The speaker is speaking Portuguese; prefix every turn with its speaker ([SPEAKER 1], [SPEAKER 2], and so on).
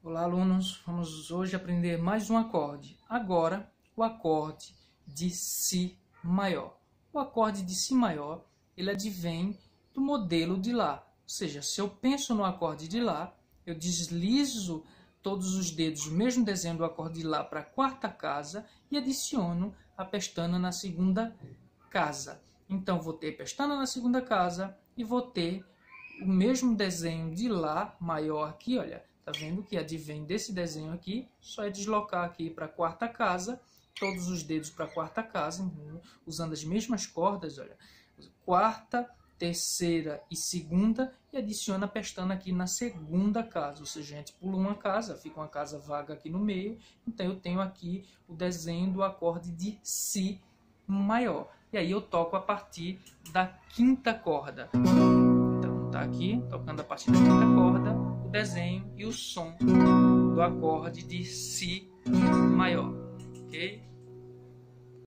[SPEAKER 1] Olá, alunos! Vamos hoje aprender mais um acorde. Agora, o acorde de Si maior. O acorde de Si maior, ele advém do modelo de Lá. Ou seja, se eu penso no acorde de Lá, eu deslizo todos os dedos, o mesmo desenho do acorde de Lá para a quarta casa e adiciono a pestana na segunda casa. Então, vou ter pestana na segunda casa e vou ter o mesmo desenho de Lá maior aqui, olha. Tá vendo que advém desse desenho aqui? Só é deslocar aqui para a quarta casa, todos os dedos para a quarta casa, usando as mesmas cordas, olha. Quarta, terceira e segunda, e adiciona a pestana aqui na segunda casa. Ou seja, a gente pula uma casa, fica uma casa vaga aqui no meio. Então eu tenho aqui o desenho do acorde de Si maior. E aí eu toco a partir da quinta corda. Então tá aqui, tocando a partir da quinta corda, o desenho e o som do acorde de Si maior.